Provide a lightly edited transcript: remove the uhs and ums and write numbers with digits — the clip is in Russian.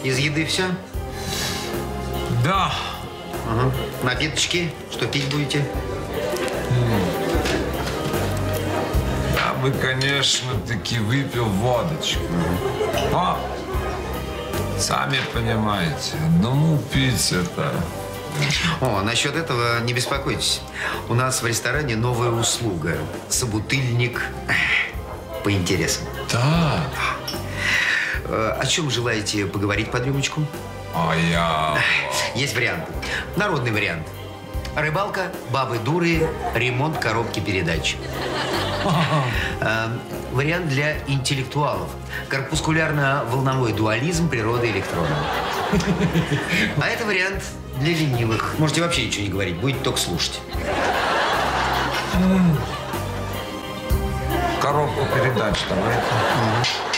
Из еды все? Да. Ага. Напиточки? Что пить будете? Я бы, конечно, таки выпил водочку. Но, сами понимаете, одному пить это... О, насчет этого не беспокойтесь. У нас в ресторане новая услуга. Собутыльник по интересам. Да. О чем желаете поговорить под рюмочку? А я... Есть варианты. Народный вариант. Рыбалка, бабы дуры, ремонт коробки передач. Вариант для интеллектуалов. Корпускулярно-волновой дуализм природы электрона. А это вариант для ленивых. Можете вообще ничего не говорить, будете только слушать. Коробку передач давайте.